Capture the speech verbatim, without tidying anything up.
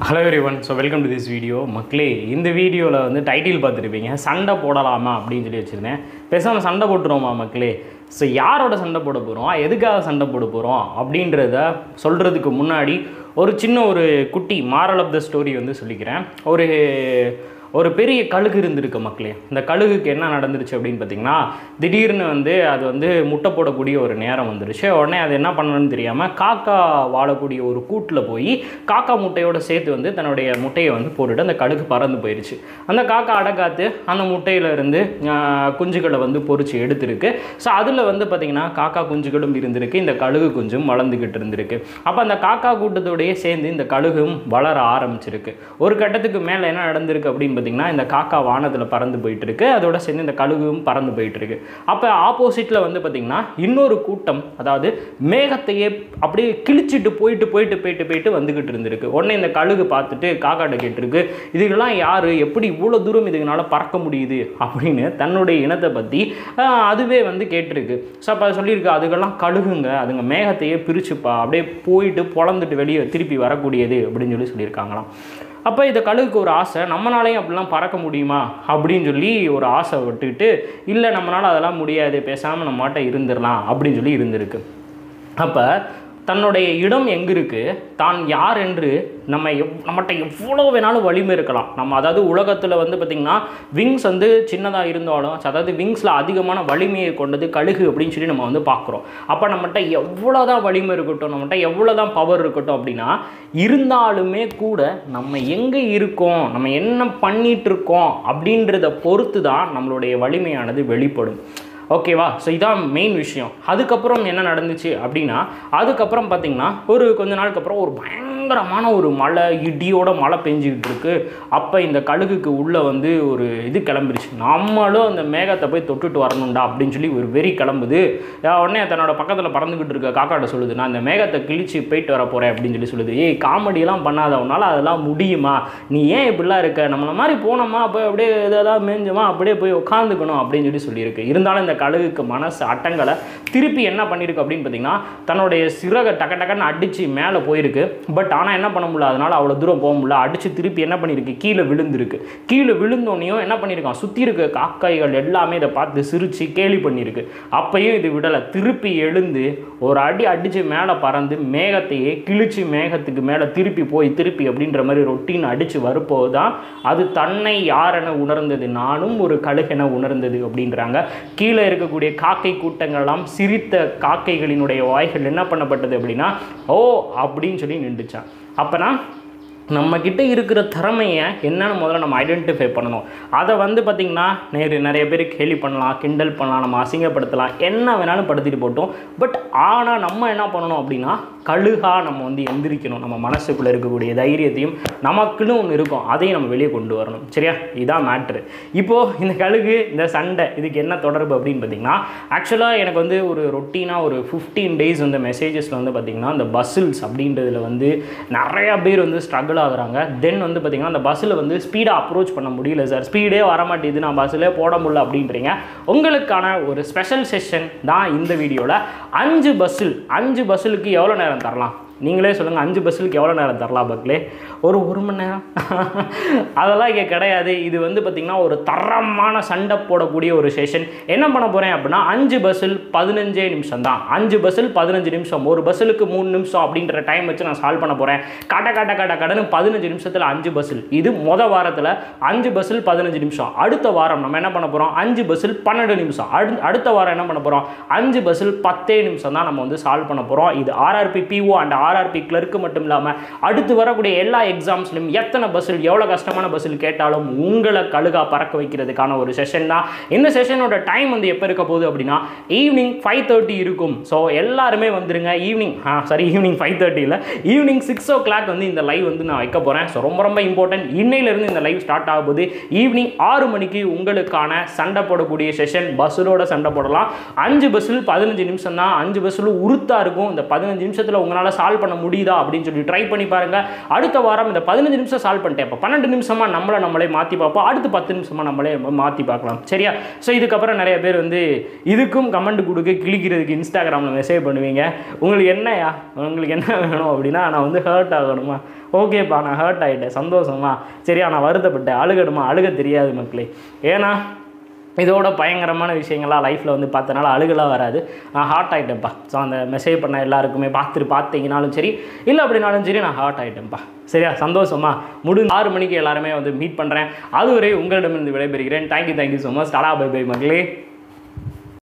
Hello everyone, so welcome to this video. மக்களே இந்த வீடியோவில் வந்து டைட்டில் பார்த்துருப்பீங்க சண்டை போடலாமா அப்படின்னு சொல்லி வச்சுருந்தேன். பேசாமல் சண்டை போட்டுருவோமா மக்களே? ஸோ யாரோட சண்டை போட போகிறோம், எதுக்காக சண்டை போட போகிறோம் அப்படின்றத சொல்கிறதுக்கு முன்னாடி ஒரு சின்ன ஒரு குட்டி மாரல் ஆஃப் த ஸ்டோரி வந்து சொல்லிக்கிறேன். ஒரு ஒரு பெரிய கழுகு இருந்திருக்கு மக்களே. இந்த கழுகுக்கு என்ன நடந்துருச்சு அப்படின்னு பார்த்தீங்கன்னா, திடீர்னு வந்து அது வந்து முட்டை போடக்கூடிய ஒரு நேரம் வந்துருச்சு. உடனே அது என்ன பண்ணணும்னு தெரியாமல் காக்கா வாழக்கூடிய ஒரு கூட்டில் போய் காக்கா முட்டையோடு சேர்த்து வந்து தன்னுடைய முட்டையை வந்து போட்டுட்டு அந்த கழுகு பறந்து போயிடுச்சு. அந்த காக்கா அடக்காத்து அந்த முட்டையிலேருந்து குஞ்சுகளை வந்து பொறிச்சு எடுத்திருக்கு. ஸோ அதில் வந்து பார்த்திங்கன்னா காக்கா குஞ்சுகளும் இருந்திருக்கு, இந்த கழுகு குஞ்சும் வளர்ந்துக்கிட்டு இருந்திருக்கு. அப்போ அந்த காக்கா கூட்டத்தோடையே சேர்ந்து இந்த கழுகும் வளர ஆரம்பிச்சிருக்கு. ஒரு கட்டத்துக்கு மேலே என்ன நடந்திருக்கு அப்படின்னு பார்த்தீங்கன்னா, இந்த காக்கா வானத்தில் பறந்து போயிட்டு இருக்கு, அதோட சேர்ந்து இந்த கழுகும் பறந்து போயிட்டு இருக்கு. அப்போ ஆப்போசிட்டில் வந்து பார்த்தீங்கன்னா இன்னொரு கூட்டம், அதாவது மேகத்தையே அப்படியே கிழிச்சிட்டு போயிட்டு போயிட்டு போயிட்டு போயிட்டு வந்துக்கிட்டு இருந்திருக்கு. உடனே இந்த கழுகு பார்த்துட்டு காக்காட்ட கேட்டிருக்கு, இதுக்கெல்லாம் யார், எப்படி இவ்வளோ தூரம் இதுக்குனால பறக்க முடியுது அப்படின்னு தன்னுடைய இனத்தை பற்றி அதுவே வந்து கேட்டிருக்கு. ஸோ அப்போ சொல்லியிருக்கு, அதுக்கெல்லாம் கழுகுங்க, அதுங்க மேகத்தையே பிரிச்சுப்பா அப்படியே போயிட்டு பொழந்துட்டு வெளியே திருப்பி வரக்கூடியது அப்படின்னு சொல்லி சொல்லியிருக்காங்களாம். அப்போ இந்த கழுகுக்கு ஒரு ஆசை, நம்மளாலையும் அப்படிலாம் பறக்க முடியுமா அப்படின்னு சொல்லி ஒரு ஆசை விட்டுக்கிட்டு, இல்லை நம்மளால் அதெல்லாம் முடியாது, பேசாமல் நம்ம மாட்ட இருந்துடலாம் அப்படின்னு சொல்லி இருந்திருக்கு. அப்போ தன்னுடைய இடம் எங்கே இருக்குது, தான் யார் என்று நம்ம எவ் நம்மகிட்ட எவ்வளோ வேணாலும் வலிமை இருக்கலாம். நம்ம அதாவது உலகத்தில் வந்து பார்த்திங்கன்னா விங்ஸ் வந்து சின்னதாக இருந்தாலும், அதாவது விங்ஸில் அதிகமான வலிமையை கொண்டது கழுகு அப்படின்னு சொல்லி நம்ம வந்து பார்க்குறோம். அப்போ நம்மகிட்ட எவ்வளோ தான் வலிமை இருக்கட்டும், நம்மகிட்ட எவ்வளோ தான் பவர் இருக்கட்டும் அப்படின்னா இருந்தாலுமே கூட நம்ம எங்கே இருக்கோம், நம்ம என்ன பண்ணிகிட்ருக்கோம் அப்படின்றத பொறுத்து தான் நம்மளுடைய வலிமையானது வெளிப்படும். ஓகேவா? ஸோ இதான் மெயின் விஷயம். அதுக்கப்புறம் என்ன நடந்துச்சு அப்படின்னா, அதுக்கப்புறம் பார்த்திங்கன்னா ஒரு கொஞ்ச நாளுக்கு அப்புறம் ஒரு பயங்கரமான ஒரு மழை, இடியோட மழை பெஞ்சிக்கிட்டு இருக்கு. அப்போ இந்த கழுகுக்கு உள்ளே வந்து ஒரு இது கிளம்பிருச்சு, நம்மளும் அந்த மேகத்தை போய் தொட்டுட்டு வரணும்டா அப்படின்னு சொல்லி ஒரு வெறி கிளம்புது. உடனே தன்னோட பக்கத்தில் பறந்துக்கிட்டு இருக்க காக்காட்ட சொல்லுது, நான் இந்த மேகத்தை கிழிச்சு போயிட்டு வர போகிறேன் அப்படின்னு சொல்லி சொல்லுது. ஏய், காமெடியெல்லாம் பண்ணாதவனால அதெல்லாம் முடியுமா, நீ ஏன் இப்படிலாம் இருக்க, நம்மளை மாதிரி போனோமா போய் அப்படியே எதாவது மேஞ்சோமா அப்படியே போய் உட்காந்துக்கணும் அப்படின்னு சொல்லி சொல்லியிருக்கு. இருந்தாலும் இந்த கழுகுக்கு மனசு அட்டங்களை திருப்பி என்ன பண்ணியிருக்கு அப்படின்னு பார்த்தீங்கன்னா, தன்னுடைய சிறகை டக்க டக்குன்னு அடித்து மேலே போயிருக்கு. பட் ஆனால் என்ன பண்ண முடியல, அதனால் அவ்வளோ தூரம் போக முடியல. அடித்து திருப்பி என்ன பண்ணியிருக்கு, கீழே விழுந்திருக்கு. கீழே விழுந்தோன்னையும் என்ன பண்ணியிருக்கான், சுற்றி இருக்க காக்காய்கள் எல்லாமே இதை பார்த்து சிரித்து கேலி பண்ணியிருக்கு. அப்பையும் இது விடலை, திருப்பி எழுந்து ஒரு அடி அடித்து மேலே பறந்து மேகத்தையே கிழிச்சு மேகத்துக்கு மேலே திருப்பி போய் திருப்பி அப்படின்ற மாதிரி ரொட்டீன் அடித்து வரப்போது தான் அது தன்னை யாரென உணர்ந்தது, நானும் ஒரு கழுகென உணர்ந்தது அப்படின்றாங்க. கீழே இருக்கக்கூடிய காக்கை கூட்டங்கள்லாம் சிரித்த காக்கைகளினுடைய வாய்கள் என்ன பண்ணப்பட்டது அப்படின்னா, ஓ அப்படின்னு சொல்லி நின்றுச்சான். அப்போனா நம்மக்கிட்ட இருக்கிற திறமையை என்னென்னு முதல்ல நம்ம ஐடென்டிஃபை பண்ணணும். அதை வந்து பார்த்திங்கன்னா நேரு நிறைய பேர் கேலி பண்ணலாம், கிண்டல் பண்ணலாம், நம்ம அசிங்கப்படுத்தலாம், என்ன வேணாலும் படுத்திட்டு போட்டோம். பட் ஆனால் நம்ம என்ன பண்ணணும் அப்படின்னா, கழுகாக நம்ம வந்து எந்திரிக்கணும். நம்ம மனசுக்குள்ளே இருக்கக்கூடிய தைரியத்தையும் நமக்குன்னு ஒன்று இருக்கும், அதையும் நம்ம வெளியே கொண்டு வரணும். சரியா? இதான் மேட்ரு. இப்போது இந்த கழுகு இந்த சண்டை இதுக்கு என்ன தொடர்பு அப்படின்னு பார்த்திங்கன்னா, ஆக்சுவலாக எனக்கு வந்து ஒரு ரொட்டீனாக ஒரு ஃபிஃப்டீன் டேஸ் வந்து மெசேஜஸில் வந்து பார்த்திங்கன்னா அந்த பஸ்ஸில்ஸ் அப்படின்றதுல வந்து நிறையா பேர் வந்து ஸ்ட்ரகிள் ஆகுறாங்க. தென் வந்து பார்த்திங்கன்னா அந்த பஸ்ஸில் வந்து ஸ்பீடாக அப்ரோச் பண்ண முடியல சார், ஸ்பீடே வரமாட்டேது, நான் பஸ்ஸிலே போட முடியல அப்படின்றீங்க. உங்களுக்கான ஒரு ஸ்பெஷல் செஷன் தான் இந்த வீடியோவில். அஞ்சு பஸ்ஸில் அஞ்சு பஸ்ஸுக்கு எவ்வளோ நேரம் தரலாம் நீங்களே சொல்லுங்கள். அஞ்சு பஸ்ஸுக்கு எவ்வளோ நேரம் தரலாம் மக்களே? ஒரு ஒரு மணி நேரம்? அதெல்லாம் இங்கே கிடையாது. இது வந்து பார்த்திங்கன்னா ஒரு தரமான சண்டை போடக்கூடிய ஒரு செஷன். என்ன பண்ண போகிறேன் அப்படின்னா, அஞ்சு பஸ்ஸில் பதினஞ்சே நிமிஷம் தான். அஞ்சு பஸ்ஸில் பதினஞ்சு நிமிஷம், ஒரு பஸ்ஸுக்கு மூணு நிமிஷம் அப்படின்ற டைம் வச்சு நான் சால்வ் பண்ண போகிறேன். கட்ட கட்ட கட்ட கடனு பதினஞ்சு நிமிஷத்தில் அஞ்சு பஸ்ஸில். இது மொதல் வாரத்தில் அஞ்சு பஸ்ஸில் பதினஞ்சு நிமிஷம். அடுத்த வாரம் நம்ம என்ன பண்ண போகிறோம், அஞ்சு பஸ்ஸில் பன்னெண்டு நிமிஷம். அடு அடுத்த வாரம் என்ன பண்ண போகிறோம், அஞ்சு பஸ்ஸில் பத்தே நிமிஷம் தான் நம்ம வந்து சால்வ் பண்ண போகிறோம். இது ஆர்ஆர்பி பிஓ அண்ட் ஆர்ஆர்பி கிளர்க்கு மட்டும் இல்லாமல் அடுத்து வரக்கூடிய எல்லா எக்ஸாம்ஸ்லையும் எத்தனை பஸ்ஸில் எவ்வளோ கஷ்டமான பஸ்ஸில் கேட்டாலும் உங்களை கழுகா பறக்க வைக்கிறதுக்கான ஒரு செஷன் தான். இந்த செஷனோட டைம் வந்து எப்போ இருக்க போகுது அப்படின்னா, ஈவினிங் ஃபைவ் தேர்ட்டி இருக்கும். ஸோ எல்லாருமே வந்துருங்க. Evening ah sorry evening five thirty இல்லை, ஈவினிங் சிக்ஸ் ஓ கிளாக் வந்து இந்த லைவ் வந்து நான் வைக்க போகிறேன். ஸோ ரொம்ப ரொம்ப இம்பார்ட்டன்ட். இன்னையிலேருந்து இந்த லைவ் ஸ்டார்ட் ஆக போகுது. ஈவினிங் ஆறு மணிக்கு உங்களுக்கான சண்டை போடக்கூடிய செஷன், பஸ்ஸிலோட சண்டை போடலாம். அஞ்சு பஸ்ஸில் பதினஞ்சு நிமிஷம் தான். அஞ்சு பஸ்ஸில் உருத்தாக இருக்கும். இந்த பதினஞ்சு நிமிஷத்தில் உங்களால் சால்வ் சால்வ் பண்ண முடியுதா அப்படின்னு சொல்லி ட்ரை பண்ணி பாருங்கள். அடுத்த வாரம் இந்த பதினஞ்சு நிமிஷம் சால்வ் பண்ணிட்டேன். இப்போ பன்னெண்டு நிமிஷமாக நம்மளை நம்மளே மாற்றி பார்ப்போம். அடுத்து பத்து நிமிஷமாக நம்மளே மாற்றி பார்க்கலாம். சரியா? ஸோ இதுக்கப்புறம் நிறைய பேர் வந்து இதுக்கும் கமெண்ட் கொடுக்க கிளிக்கிறதுக்கு இன்ஸ்டாகிராமில் மெசேஜ் பண்ணுவீங்க. உங்களுக்கு என்னையா உங்களுக்கு என்ன வேணும் அப்படின்னா, நான் வந்து ஹர்ட் ஆகணுமா? ஓகேப்பா, நான் ஹர்ட் ஆகிட்டேன், சந்தோஷமா? சரியா, நான் வருத்தப்பட்டேன், அழுகணுமா? அழுக தெரியாது மக்களே. ஏன்னா இதோட பயங்கரமான விஷயங்கள்லாம் லைஃப்பில் வந்து பார்த்தனால அழுகலாம் வராது. நான் ஹார்ட் ஆகிட்டேன்ப்பா. ஸோ அந்த மெசேஜ் பண்ண எல்லாருக்குமே பார்த்துட்டு பார்த்தீங்கனாலும் சரி, இல்லை அப்படின்னாலும் சரி, நான் ஹார்ட் ஆகிட்டேன்ப்பா. சரியா? சந்தோஷமா? முடிஞ்சு ஆறு மணிக்கு எல்லாருமே வந்து மீட் பண்ணுறேன். அதுவரை உங்களிடமிருந்து விடைபெறுகிறேன். Thank you thank you so much. Tata bye bye மக்களே.